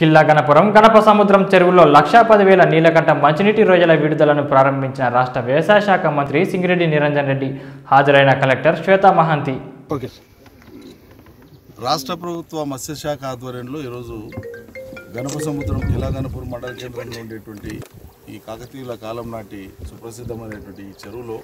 కిల్లా గణపురం గణప సముద్రం చెరువులో 1,10,000 నీలకంఠ మంచినీటి రొయ్యల విడుదలను ప్రారంభించిన రాష్ట్ర వ్యవసాయ శాఖ మంత్రి సింగిరెడ్డి నిరంజన్ రెడ్డి హాజరైన కలెక్టర్ శ్వేతా మహంతి. రాష్ట్ర ప్రభుత్వ మత్స్యశాఖ ఆధ్వర్యంలో ఈరోజు గణప సముద్రం కిల్లా గణపురం మండల కేంద్రంలో ఉండేటువంటి ఈ కాకతీయుల కాలం నాటి సుప్రసిద్ధమైనటువంటి ఈ చెరువులో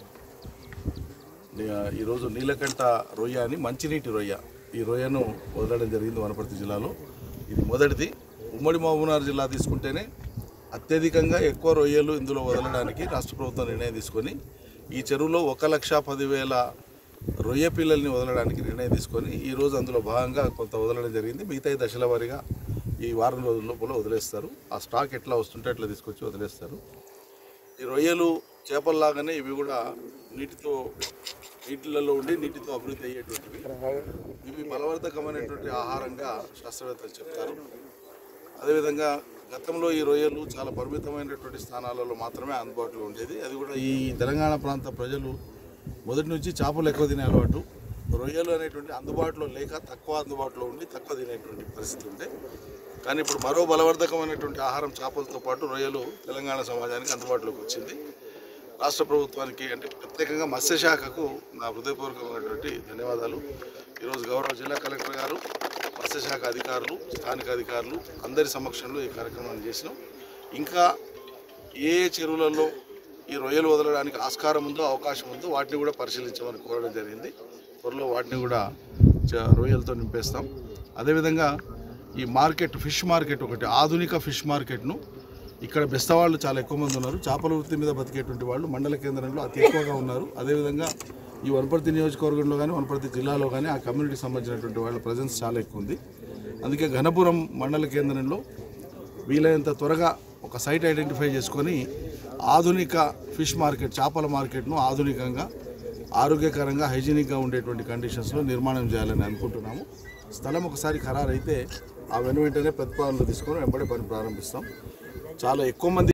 ఈరోజు నీలకంఠ రొయ్య అని మంచినీటి రొయ్య ఈ రొయ్యను వదలడం జరిగింది. వనపర్తి జిల్లాలో ఇది మొదటిది. ఉమ్మడి మహబూబ్నగర్ జిల్లా తీసుకుంటేనే అత్యధికంగా ఎక్కువ రొయ్యలు ఇందులో వదలడానికి రాష్ట్ర ప్రభుత్వం నిర్ణయం తీసుకొని ఈ చెరువులో 1,10,000 రొయ్య పిల్లల్ని వదలడానికి నిర్ణయం తీసుకొని ఈరోజు అందులో భాగంగా కొంత వదలడం జరిగింది. మిగతా దశల వారీగా ఈ వారం రోజుల లోపల వదిలేస్తారు. ఆ స్టాక్ ఎట్లా వస్తుంటే అట్లా తీసుకొచ్చి వదిలేస్తారు. ఈ రొయ్యలు చేపల్లాగానే ఇవి కూడా నీటిలలో ఉండి నీటితో అభివృద్ధి అయ్యేటువంటివి. ఇవి బలవర్ధకమైనటువంటి ఆహారంగా శాస్త్రవేత్తలు చెప్తారు. అదేవిధంగా గతంలో ఈ రొయ్యలు చాలా పరిమితమైనటువంటి స్థానాలలో మాత్రమే అందుబాటులో ఉండేది. అది కూడా ఈ తెలంగాణ ప్రాంత ప్రజలు మొదటి నుంచి చేపలు ఎక్కువ తినే అలవాటు, రొయ్యలు అనేటువంటి అందుబాటులో లేక తక్కువ అందుబాటులో ఉండి తక్కువ తినేటువంటి పరిస్థితి ఉండే. కానీ ఇప్పుడు మరో బలవర్ధకమైనటువంటి ఆహారం చేపలతో పాటు రొయ్యలు తెలంగాణ సమాజానికి అందుబాటులోకి వచ్చింది. రాష్ట్ర ప్రభుత్వానికి అంటే ప్రత్యేకంగా మత్స్యశాఖకు నా హృదయపూర్వకమైనటువంటి ధన్యవాదాలు. ఈరోజు గౌరవ జిల్లా కలెక్టర్ గారు, మత్స్యశాఖ అధికారులు, స్థానిక అధికారులు అందరి సమక్షంలో ఈ కార్యక్రమాన్ని చేసినాం. ఇంకా ఏ చెరువులలో ఈ రొయ్యలు వదలడానికి ఆస్కారం ఉందో, అవకాశం ఉందో వాటిని కూడా పరిశీలించమని కోరడం జరిగింది. త్వరలో వాటిని కూడా రొయ్యలతో నింపేస్తాం. అదేవిధంగా ఈ మార్కెట్, ఫిష్ మార్కెట్, ఒకటి ఆధునిక ఫిష్ మార్కెట్ను ఇక్కడ బెస్తవాళ్ళు చాలా ఎక్కువ మంది ఉన్నారు. చేపల వృత్తి మీద బతికేటువంటి వాళ్ళు మండల కేంద్రంలో అతి ఎక్కువగా ఉన్నారు. అదేవిధంగా ఈ వనపర్తి నియోజకవర్గంలో కానీ వనపర్తి జిల్లాలో కానీ ఆ కమ్యూనిటీకి సంబంధించినటువంటి వాళ్ళ ప్రజెన్స్ చాలా ఎక్కువ ఉంది. అందుకే గణపురం మండల కేంద్రంలో వీలైనంత త్వరగా ఒక సైట్ ఐడెంటిఫై చేసుకొని ఆధునిక ఫిష్ మార్కెట్, చేపల మార్కెట్ను ఆధునికంగా, ఆరోగ్యకరంగా, హైజీనిక్గా ఉండేటువంటి కండిషన్స్లో నిర్మాణం చేయాలని అనుకుంటున్నాము. స్థలం ఒకసారి ఖరారైతే ఆ వెంటనే ప్రతిపాదనలు తీసుకొని వెంబడే పని ప్రారంభిస్తాం. చాలా ఎక్కువ మంది